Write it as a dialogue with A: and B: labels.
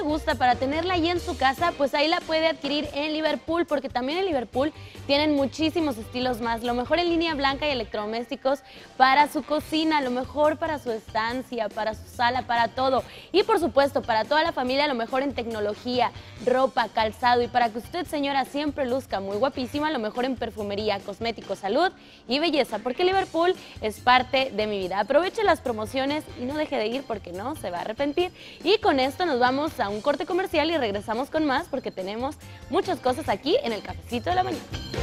A: gusta para tenerla ahí en su casa, pues ahí la puede adquirir en Liverpool, porque también en Liverpool tienen muchísimos estilos más. Lo mejor en línea blanca y electrodomésticos para su cocina, lo mejor para su estancia, para su sala, para todo. Y por supuesto, para toda la familia, lo mejor en tecnología, ropa, calzado y para que usted, señora, siempre luzca muy guapísima, lo mejor en perfumería, cosméticos, salud y belleza, porque Liverpool es parte de mi vida. Aproveche las promociones y no deje de ir porque no se va a arrepentir. Y con esto nos vamos a un corte comercial y regresamos con más porque tenemos muchas cosas aquí en el Cafecito de la Mañana.